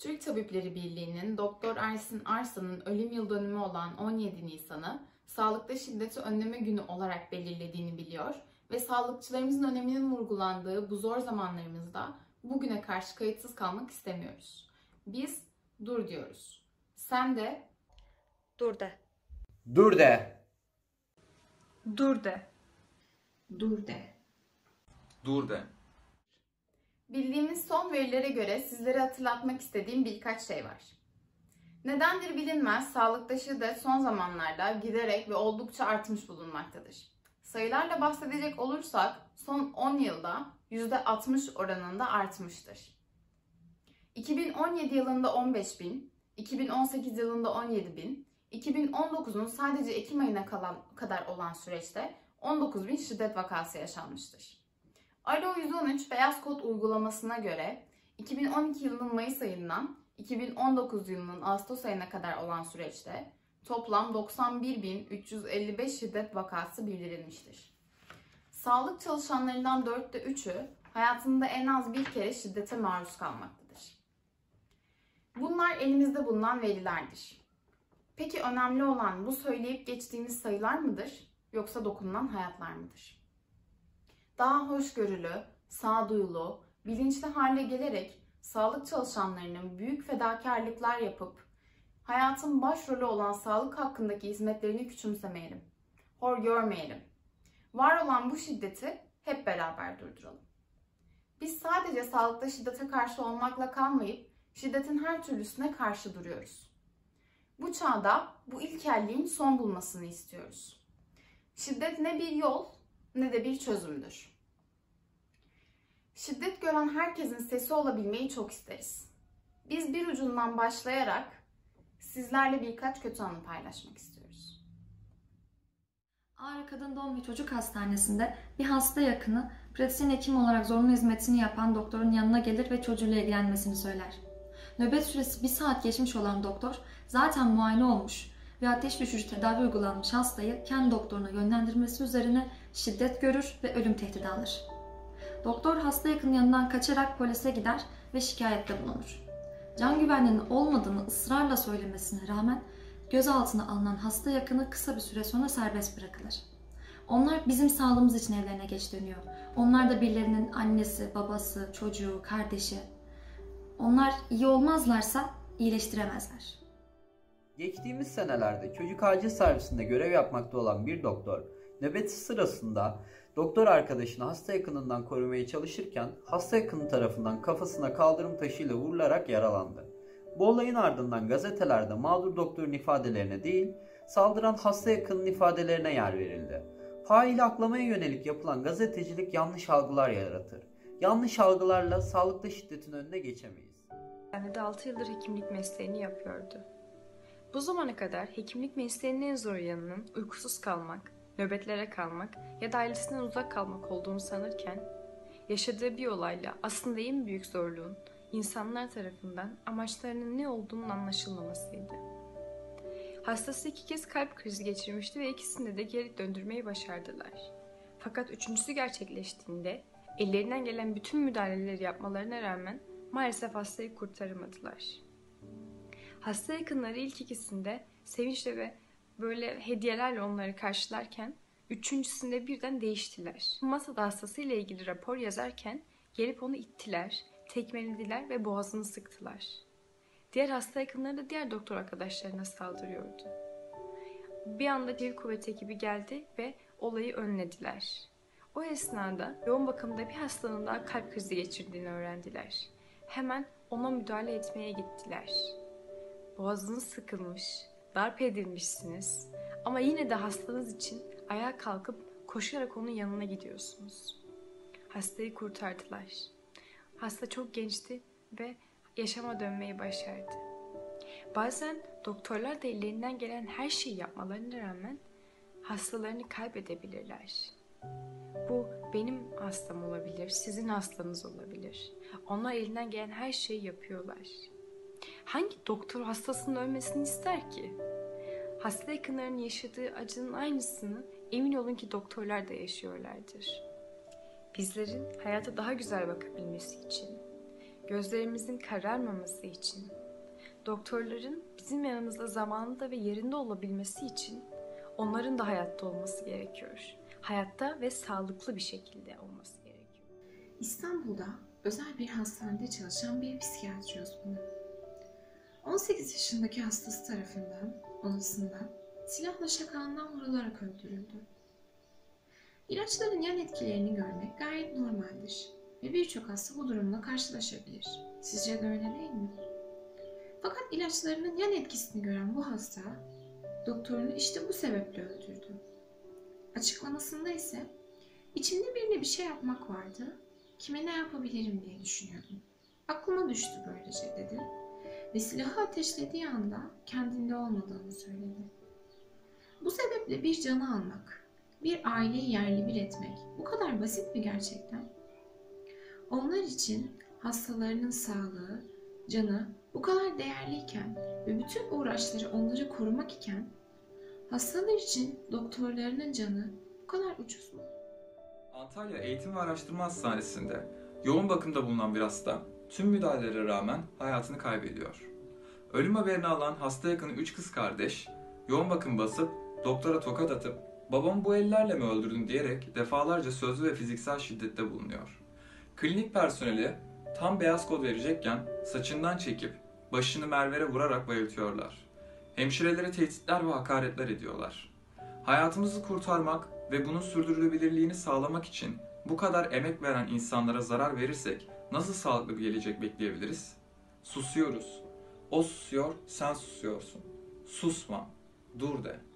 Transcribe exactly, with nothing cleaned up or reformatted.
Türk Tabipleri Birliği'nin Doktor Ersin Arslan'ın ölüm yıl dönümü olan on yedi Nisan'ı Sağlıkta Şiddeti Önleme Günü olarak belirlediğini biliyor ve sağlıkçılarımızın öneminin vurgulandığı bu zor zamanlarımızda bugüne karşı kayıtsız kalmak istemiyoruz. Biz dur diyoruz. Sen de Dur de. Dur de. Dur de. Dur de. Dur de. Bildiğimiz son verilere göre sizlere hatırlatmak istediğim birkaç şey var. Nedendir bilinmez, sağlıkta şiddet son zamanlarda giderek ve oldukça artmış bulunmaktadır. Sayılarla bahsedecek olursak son on yılda yüzde altmış oranında artmıştır. iki bin on yedi yılında on beş bin, iki bin on sekiz yılında on yedi bin, iki bin on dokuzun sadece Ekim ayına kalan, kadar olan süreçte on dokuz bin şiddet vakası yaşanmıştır. Alo yüz on üç Beyaz Kod uygulamasına göre iki bin on iki yılının Mayıs ayından iki bin on dokuz yılının Ağustos ayına kadar olan süreçte toplam doksan bir bin üç yüz elli beş şiddet vakası bildirilmiştir. Sağlık çalışanlarından dörtte üçü hayatında en az bir kere şiddete maruz kalmaktadır. Bunlar elimizde bulunan verilerdir. Peki önemli olan bu söyleyip geçtiğimiz sayılar mıdır, yoksa dokunulan hayatlar mıdır? Daha hoşgörülü, sağduyulu, bilinçli hale gelerek sağlık çalışanlarının büyük fedakarlıklar yapıp hayatın başrolü olan sağlık hakkındaki hizmetlerini küçümsemeyelim, hor görmeyelim. Var olan bu şiddeti hep beraber durduralım. Biz sadece sağlıkta şiddete karşı olmakla kalmayıp şiddetin her türlüsüne karşı duruyoruz. Bu çağda bu ilkelliğin son bulmasını istiyoruz. Şiddet ne bir yol ne de bir çözümdür. Şiddet gören herkesin sesi olabilmeyi çok isteriz. Biz bir ucundan başlayarak sizlerle birkaç kötü anı paylaşmak istiyoruz. Ağrı Kadın Doğum ve Çocuk Hastanesi'nde bir hasta yakını pratisyen hekim olarak zorunlu hizmetini yapan doktorun yanına gelir ve çocuğuyla ilgilenmesini söyler. Nöbet süresi bir saat geçmiş olan doktor zaten muayene olmuş ve ateş düşürücü tedavi uygulanmış hastayı kendi doktoruna yönlendirmesi üzerine şiddet görür ve ölüm tehdidi alır. Doktor hasta yakının yanından kaçarak polise gider ve şikayette bulunur. Can güvenliğinin olmadığını ısrarla söylemesine rağmen gözaltına alınan hasta yakını kısa bir süre sonra serbest bırakılır. Onlar bizim sağlığımız için evlerine geç dönüyor. Onlar da birilerinin annesi, babası, çocuğu, kardeşi. Onlar iyi olmazlarsa iyileştiremezler. Geçtiğimiz senelerde çocuk acil servisinde görev yapmakta olan bir doktor, nöbeti sırasında doktor arkadaşını hasta yakınından korumaya çalışırken hasta yakını tarafından kafasına kaldırım taşıyla vurularak yaralandı. Bu olayın ardından gazetelerde mağdur doktorun ifadelerine değil, saldıran hasta yakının ifadelerine yer verildi. Faili aklamaya yönelik yapılan gazetecilik yanlış algılar yaratır. Yanlış algılarla sağlıkta şiddetin önüne geçemeyiz. Yani de altı yıldır hekimlik mesleğini yapıyordu. Bu zamana kadar hekimlik mesleğinin en zor yanının uykusuz kalmak, nöbetlere kalmak ya da ailesinden uzak kalmak olduğunu sanırken, yaşadığı bir olayla aslında en büyük zorluğun insanlar tarafından amaçlarının ne olduğunun anlaşılmamasıydı. Hastası iki kez kalp krizi geçirmişti ve ikisinde de geri döndürmeyi başardılar. Fakat üçüncüsü gerçekleştiğinde ellerinden gelen bütün müdahaleleri yapmalarına rağmen maalesef hastayı kurtaramadılar. Hasta yakınları ilk ikisinde sevinçle ve böyle hediyelerle onları karşılarken üçüncüsünde birden değiştiler. Masada hastasıyla ilgili rapor yazarken gelip onu ittiler, tekmelediler ve boğazını sıktılar. Diğer hasta yakınları da diğer doktor arkadaşlarına saldırıyordu. Bir anda çevik kuvvet ekibi geldi ve olayı önlediler. O esnada yoğun bakımda bir hastanın daha kalp krizi geçirdiğini öğrendiler. Hemen ona müdahale etmeye gittiler. Boğazınız sıkılmış, darp edilmişsiniz ama yine de hastanız için ayağa kalkıp koşarak onun yanına gidiyorsunuz. Hastayı kurtardılar. Hasta çok gençti ve yaşama dönmeyi başardı. Bazen doktorlar da ellerinden gelen her şeyi yapmalarına rağmen hastalarını kaybedebilirler. Bu benim hastam olabilir, sizin hastanız olabilir. Onlar elinden gelen her şeyi yapıyorlar. Hangi doktor hastasının ölmesini ister ki? Hasta yakınlarının yaşadığı acının aynısını emin olun ki doktorlar da yaşıyorlardır. Bizlerin hayata daha güzel bakabilmesi için, gözlerimizin kararmaması için, doktorların bizim yanımızda zamanında ve yerinde olabilmesi için onların da hayatta olması gerekiyor. Hayatta ve sağlıklı bir şekilde olması gerekiyor. İstanbul'da özel bir hastanede çalışan bir psikiyatri uzmanı. on sekiz yaşındaki hastası tarafından odasında silahla şakağından vurularak öldürüldü. İlaçların yan etkilerini görmek gayet normaldir ve birçok hasta bu durumla karşılaşabilir. Sizce de öyle değil mi? Fakat ilaçlarının yan etkisini gören bu hasta, doktorunu işte bu sebeple öldürdü. Açıklamasında ise, içimde birine bir şey yapmak vardı, kime ne yapabilirim diye düşünüyordum. Aklıma düştü böylece dedi ve silahı ateşlediği anda kendinde olmadığını söyledi. Bu sebeple bir canı almak, bir aileyi yerle bir etmek bu kadar basit mi gerçekten? Onlar için hastalarının sağlığı, canı bu kadar değerliyken ve bütün uğraşları onları korumak iken, hastalar için doktorlarının canı bu kadar ucuz mu? Antalya Eğitim ve Araştırma Hastanesi'nde yoğun bakımda bulunan bir hasta tüm müdahalelere rağmen hayatını kaybediyor. Ölüm haberini alan hasta yakını üç kız kardeş yoğun bakım basıp doktora tokat atıp "Babamı bu ellerle mi öldürdün?" diyerek defalarca sözlü ve fiziksel şiddette bulunuyor. Klinik personeli tam beyaz kod verecekken saçından çekip başını mermere vurarak bayıltıyorlar. Hemşirelere tehditler ve hakaretler ediyorlar. Hayatımızı kurtarmak ve bunun sürdürülebilirliğini sağlamak için bu kadar emek veren insanlara zarar verirsek nasıl sağlıklı bir gelecek bekleyebiliriz? Susuyoruz. O susuyor, sen susuyorsun. Susma, dur de.